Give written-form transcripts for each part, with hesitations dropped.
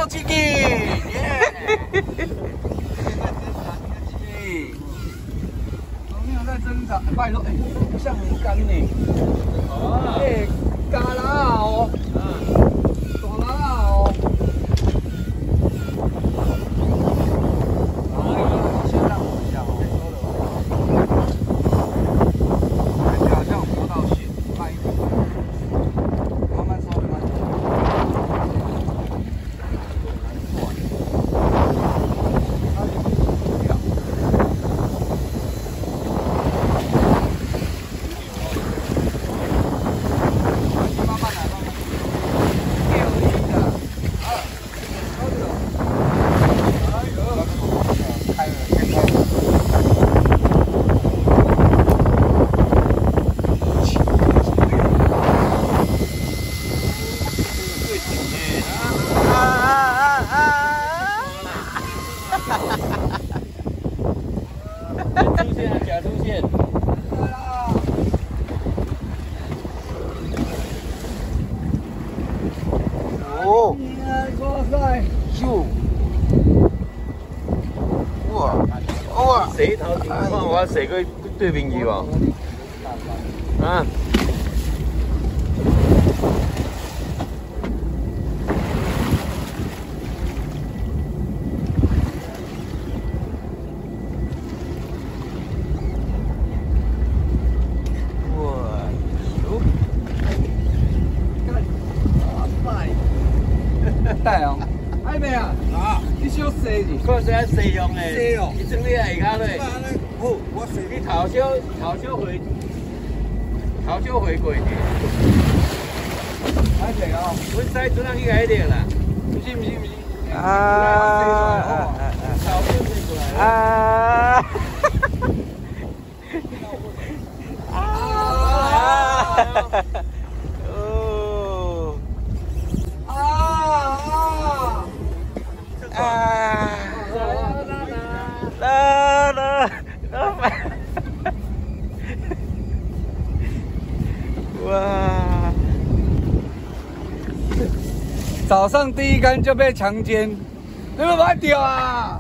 到这个，没有在挣扎，拜托，不像很干呢。哦，加啦哦，大啦哦。先让我一下哦。感觉好像摸到血，慢一点，慢慢收，慢慢收。 出现啊，假出现。 哦，哇塞，哟，哇，哇， 谁头前看我谁个对面去哦？啊！ 带哦，哎妹啊，你小细去， 我是爱西用的， 西哦， 你整你下骹嘞。 哦，我细你头小回过去。 哎妹哦， 阮使阵人去甲伊掠啦。 不是不是不是， 头小飞过来。 哇！早上第一竿就被强奸，你们把它丢啊！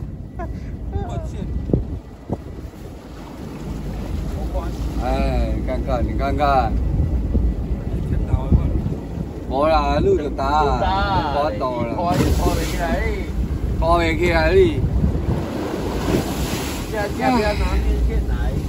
哎，你看看，你看看，无啦，路就打，滑倒了， 拖袂起来， 拖袂起来你。 这边拿面线来。